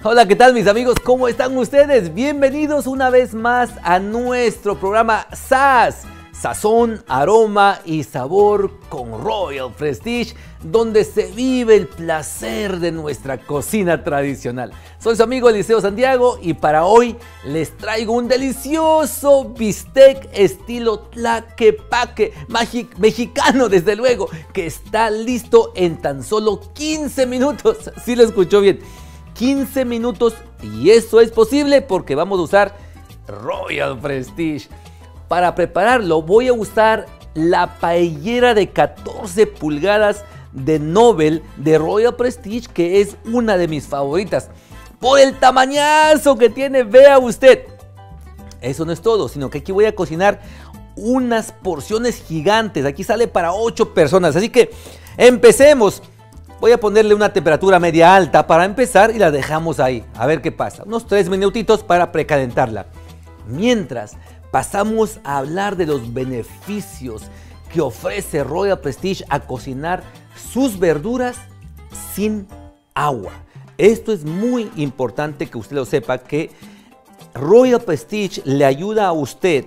Hola, ¿qué tal mis amigos? ¿Cómo están ustedes? Bienvenidos una vez más a nuestro programa SAS, Sazón, Aroma y Sabor con Royal Prestige, donde se vive el placer de nuestra cocina tradicional. Soy su amigo Eliseo Santiago y para hoy les traigo un delicioso bistec estilo tlaquepaque, mexicano desde luego, que está listo en tan solo 15 minutos. ¿Sí lo escuchó bien? 15 minutos, y eso es posible porque vamos a usar Royal Prestige. Para prepararlo voy a usar la paellera de 14 pulgadas de Nobel de Royal Prestige, que es una de mis favoritas por el tamañazo que tiene, vea usted. Eso no es todo, sino que aquí voy a cocinar unas porciones gigantes. Aquí sale para 8 personas, así que empecemos. Voy a ponerle una temperatura media alta para empezar y la dejamos ahí, a ver qué pasa. Unos 3 minutitos para precalentarla. Mientras, pasamos a hablar de los beneficios que ofrece Royal Prestige a cocinar sus verduras sin agua. Esto es muy importante que usted lo sepa, que Royal Prestige le ayuda a usted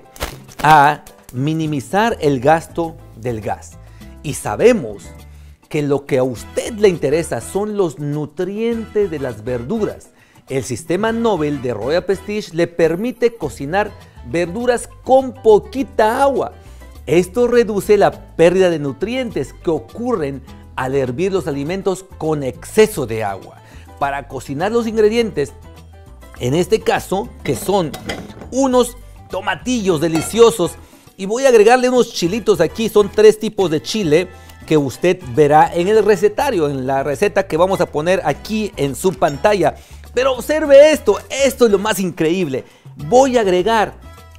a minimizar el gasto del gas. Y sabemos que lo que a usted le interesa son los nutrientes de las verduras. El sistema Nobel de Royal Prestige le permite cocinar verduras con poquita agua. Esto reduce la pérdida de nutrientes que ocurren al hervir los alimentos con exceso de agua. Para cocinar los ingredientes, en este caso, que son unos tomatillos deliciosos, y voy a agregarle unos chilitos aquí, son 3 tipos de chile que usted verá en el recetario, en la receta que vamos a poner aquí en su pantalla. Pero observe esto, esto es lo más increíble. Voy a agregar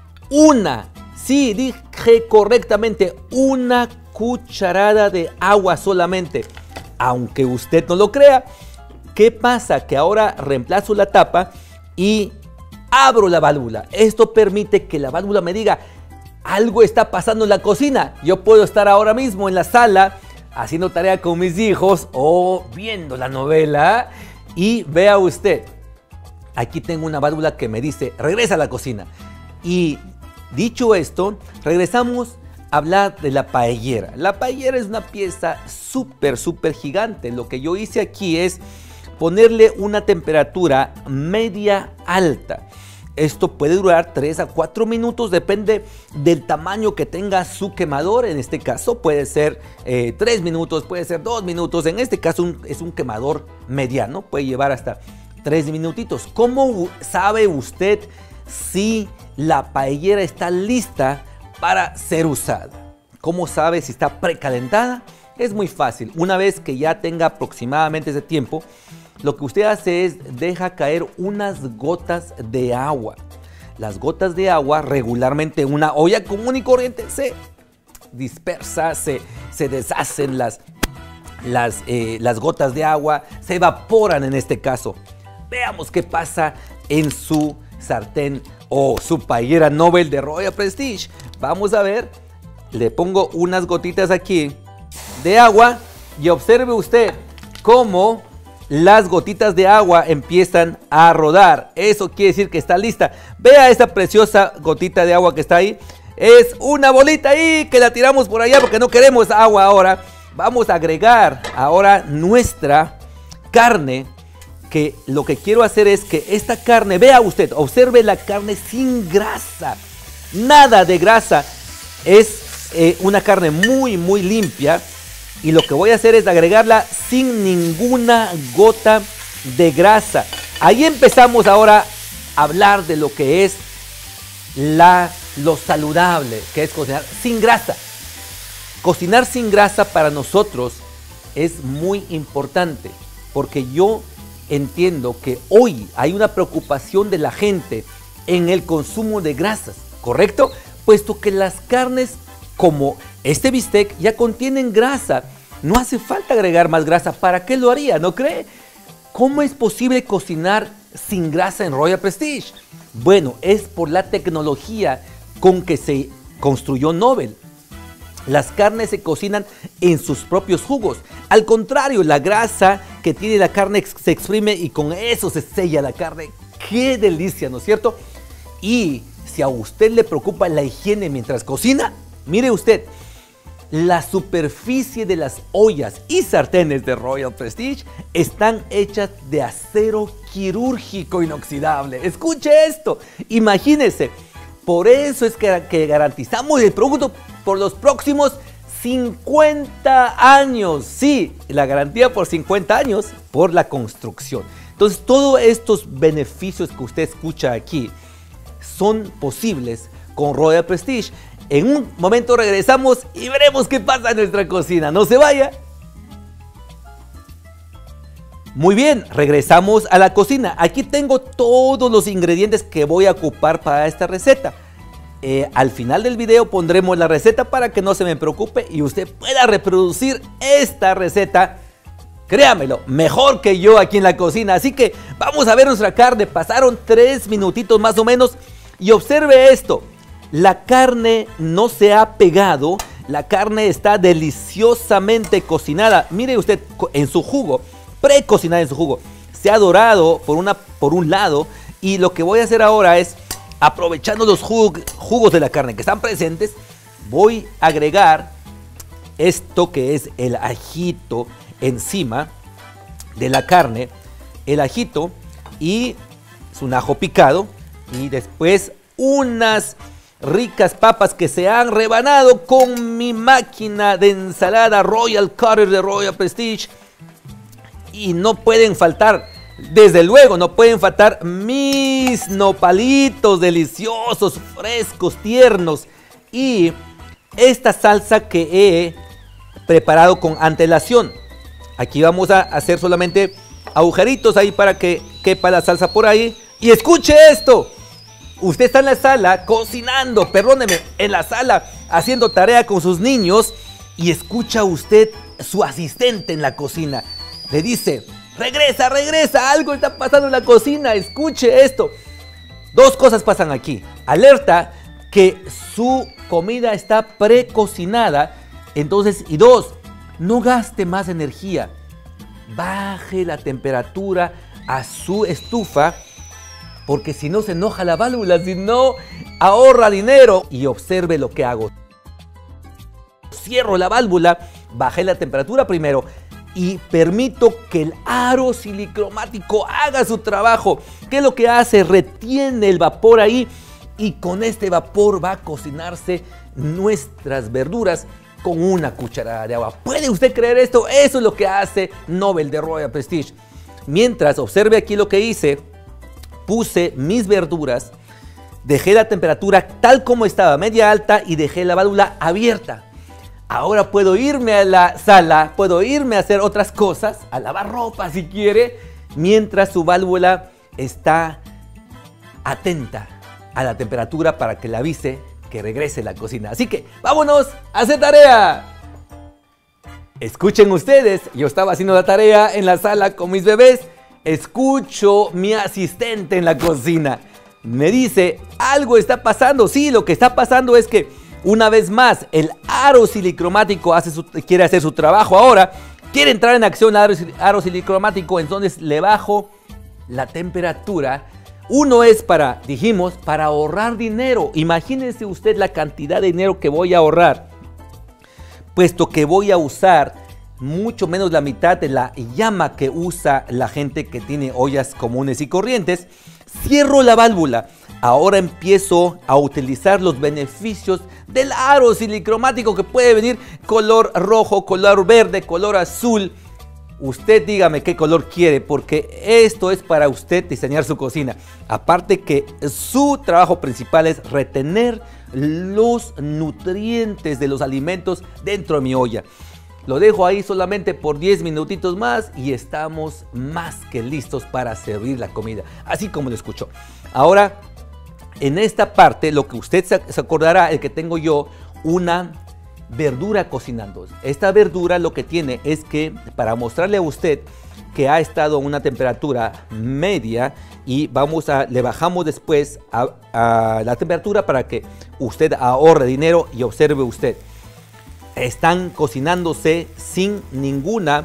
sí, dije correctamente, una cucharada de agua solamente. Aunque usted no lo crea, ¿qué pasa? Que ahora reemplazo la tapa y abro la válvula. Esto permite que la válvula me diga: algo está pasando en la cocina. Yo puedo estar ahora mismo en la sala haciendo tarea con mis hijos o viendo la novela y vea usted, aquí tengo una válvula que me dice: regresa a la cocina. Y dicho esto, regresamos a hablar de la paellera. La paellera es una pieza súper gigante. Lo que yo hice aquí es ponerle una temperatura media alta. Esto puede durar 3 a 4 minutos, depende del tamaño que tenga su quemador. En este caso puede ser 3 minutos, puede ser 2 minutos. En este caso es un quemador mediano, puede llevar hasta 3 minutitos. ¿Cómo sabe usted si la paellera está lista para ser usada? ¿Cómo sabe si está precalentada? Es muy fácil. Una vez que ya tenga aproximadamente ese tiempo, lo que usted hace es deja caer unas gotas de agua. Las gotas de agua regularmente en una olla común y corriente se dispersa, se deshacen las gotas de agua, se evaporan en este caso. Veamos qué pasa en su sartén o su paellera Nobel de Royal Prestige. Vamos a ver, le pongo unas gotitas aquí de agua y observe usted cómo las gotitas de agua empiezan a rodar. Eso quiere decir que está lista. Vea esta preciosa gotita de agua que está ahí. Es una bolita ahí que la tiramos por allá porque no queremos agua ahora. Vamos a agregar ahora nuestra carne, que lo que quiero hacer es que esta carne, vea usted, observe la carne sin grasa. Nada de grasa. Es una carne muy limpia. Y lo que voy a hacer es agregarla sin ninguna gota de grasa. Ahí empezamos ahora a hablar de lo que es lo saludable, que es cocinar sin grasa. Cocinar sin grasa para nosotros es muy importante, porque yo entiendo que hoy hay una preocupación de la gente en el consumo de grasas, ¿correcto? Puesto que las carnes como este bistec ya contienen grasa. No hace falta agregar más grasa. ¿Para qué lo haría? ¿No cree? ¿Cómo es posible cocinar sin grasa en Royal Prestige? Bueno, es por la tecnología con que se construyó Nobel. Las carnes se cocinan en sus propios jugos. Al contrario, la grasa que tiene la carne se exprime y con eso se sella la carne. ¡Qué delicia!, ¿no es cierto? Y si a usted le preocupa la higiene mientras cocina, mire usted, la superficie de las ollas y sartenes de Royal Prestige están hechas de acero quirúrgico inoxidable. Escuche esto, imagínese, por eso es que garantizamos el producto por los próximos 50 años. Sí, la garantía por 50 años por la construcción. Entonces, todos estos beneficios que usted escucha aquí son posibles con Royal Prestige. En un momento regresamos y veremos qué pasa en nuestra cocina. No se vaya. Muy bien, regresamos a la cocina. Aquí tengo todos los ingredientes que voy a ocupar para esta receta. Al final del video pondremos la receta para que no se me preocupe y usted pueda reproducir esta receta, créamelo, mejor que yo aquí en la cocina. Así que vamos a ver nuestra carne. Pasaron 3 minutitos más o menos y observe esto. La carne no se ha pegado, la carne está deliciosamente cocinada. Mire usted en su jugo, precocinada en su jugo. Se ha dorado por un lado y lo que voy a hacer ahora es, aprovechando los jugos de la carne que están presentes, voy a agregar esto que es el ajito encima de la carne. El ajito y es un ajo picado y después unas ricas papas que se han rebanado con mi máquina de ensalada Royal Cutter de Royal Prestige. Y no pueden faltar, desde luego, no pueden faltar mis nopalitos deliciosos, frescos, tiernos. Y esta salsa que he preparado con antelación. Aquí vamos a hacer solamente agujeritos ahí para que quepa la salsa por ahí. Y escuche esto. Usted está en la sala cocinando, perdóneme, en la sala haciendo tarea con sus niños y escucha usted su asistente en la cocina. Le dice, regresa, regresa, algo está pasando en la cocina, escuche esto. 2 cosas pasan aquí. Alerta que su comida está precocinada. Entonces, y 2, no gaste más energía. Baje la temperatura a su estufa, porque si no se enoja la válvula, si no ahorra dinero. Y observe lo que hago. Cierro la válvula, bajé la temperatura primero y permito que el aro silicromático haga su trabajo. ¿Qué es lo que hace? Retiene el vapor ahí y con este vapor va a cocinarse nuestras verduras con una cucharada de agua. ¿Puede usted creer esto? Eso es lo que hace Nobel de Royal Prestige. Mientras, observe aquí lo que hice. Puse mis verduras, dejé la temperatura tal como estaba, media alta, y dejé la válvula abierta. Ahora puedo irme a la sala, puedo irme a hacer otras cosas, a lavar ropa si quiere, mientras su válvula está atenta a la temperatura para que le avise que regrese a la cocina. Así que vámonos a hacer tarea. Escuchen ustedes, yo estaba haciendo la tarea en la sala con mis bebés. Escucho mi asistente en la cocina. Me dice, algo está pasando. Sí, lo que está pasando es que una vez más el aro silicromático quiere hacer su trabajo ahora. Quiere entrar en acción el aro silicromático. Entonces le bajo la temperatura. Uno es dijimos, para ahorrar dinero. Imagínense usted la cantidad de dinero que voy a ahorrar, puesto que voy a usar mucho menos la mitad de la llama que usa la gente que tiene ollas comunes y corrientes. Cierro la válvula. Ahora empiezo a utilizar los beneficios del aro silicromático, que puede venir color rojo, color verde, color azul. Usted dígame qué color quiere, porque esto es para usted diseñar su cocina. Aparte que su trabajo principal es retener los nutrientes de los alimentos dentro de mi olla. Lo dejo ahí solamente por 10 minutitos más y estamos más que listos para servir la comida, así como lo escuchó. Ahora, en esta parte, lo que usted se acordará es que tengo yo una verdura cocinando. Esta verdura lo que tiene es que, para mostrarle a usted que ha estado a una temperatura media, y le bajamos después a la temperatura para que usted ahorre dinero. Y observe usted, están cocinándose sin ninguna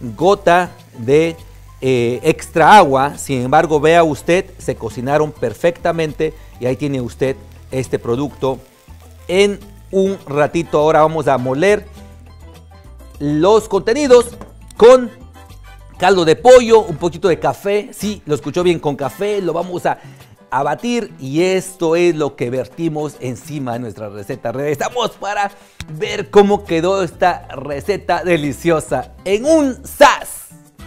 gota de extra agua. Sin embargo, vea usted, se cocinaron perfectamente y ahí tiene usted este producto en un ratito. Ahora vamos a moler los contenidos con caldo de pollo, un poquito de café. Sí, lo escuchó bien, con café lo vamos a batir y esto es lo que vertimos encima de nuestra receta. Regresamos para ver cómo quedó esta receta deliciosa en un sas.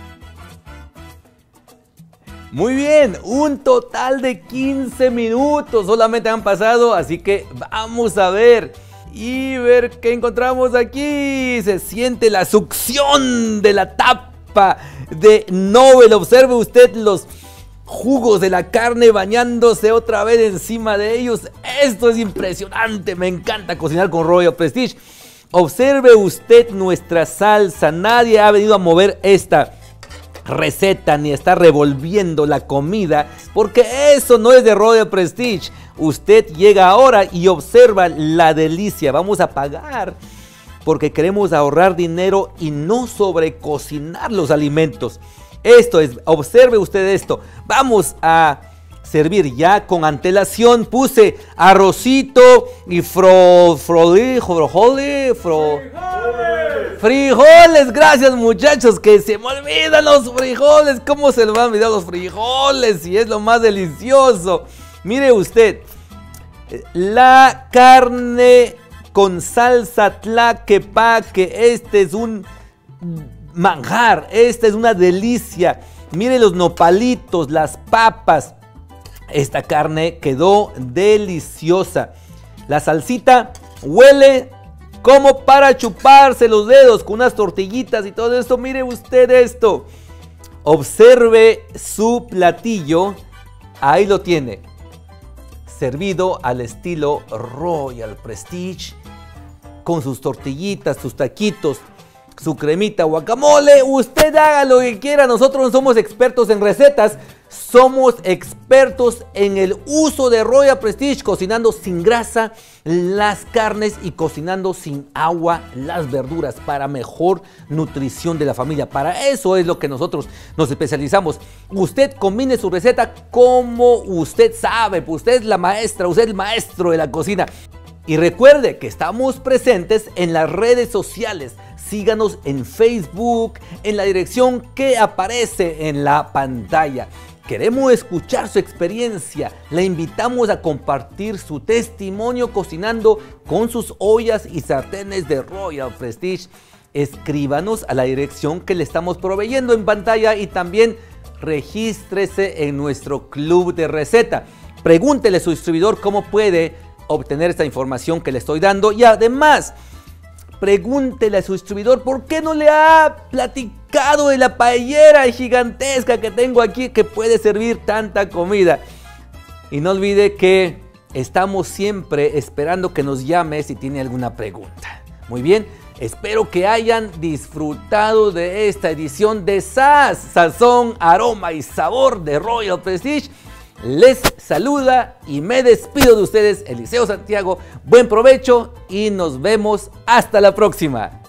Muy bien, un total de 15 minutos solamente han pasado, así que vamos a ver y ver qué encontramos aquí. Se siente la succión de la tapa de Nobel. Observe usted los jugos de la carne bañándose otra vez encima de ellos. Esto es impresionante, me encanta cocinar con Royal Prestige. Observe usted nuestra salsa. Nadie ha venido a mover esta receta ni está revolviendo la comida, porque eso no es de Royal Prestige. Usted llega ahora y observa la delicia. Vamos a pagar porque queremos ahorrar dinero y no sobrecocinar los alimentos. Esto es, observe usted esto. Vamos a servir ya con antelación. Puse arrocito y frijoles. Gracias, muchachos, que se me olvidan los frijoles. ¿Cómo se me van a olvidar los frijoles? Y es lo más delicioso. Mire usted, la carne con salsa tlaquepaque. Este es un manjar, esta es una delicia. Mire los nopalitos, las papas. Esta carne quedó deliciosa. La salsita huele como para chuparse los dedos, con unas tortillitas y todo esto. Mire usted esto. Observe su platillo. Ahí lo tiene. Servido al estilo Royal Prestige. Con sus tortillitas, sus taquitos, su cremita, guacamole. Usted haga lo que quiera. Nosotros no somos expertos en recetas. Somos expertos en el uso de Royal Prestige, cocinando sin grasa las carnes y cocinando sin agua las verduras para mejor nutrición de la familia. Para eso es lo que nosotros nos especializamos. Usted combine su receta como usted sabe, pues usted es la maestra, usted es el maestro de la cocina. Y recuerde que estamos presentes en las redes sociales. Síganos en Facebook, en la dirección que aparece en la pantalla. Queremos escuchar su experiencia. Le invitamos a compartir su testimonio cocinando con sus ollas y sartenes de Royal Prestige. Escríbanos a la dirección que le estamos proveyendo en pantalla y también regístrese en nuestro club de receta. Pregúntele a su distribuidor cómo puede obtener esta información que le estoy dando y además pregúntele a su distribuidor por qué no le ha platicado de la paellera gigantesca que tengo aquí que puede servir tanta comida. Y no olvide que estamos siempre esperando que nos llame si tiene alguna pregunta. Muy bien, espero que hayan disfrutado de esta edición de SAS, Sazón, Aroma y Sabor de Royal Prestige. Les saluda y me despido de ustedes, Eliseo Santiago. Buen provecho y nos vemos hasta la próxima.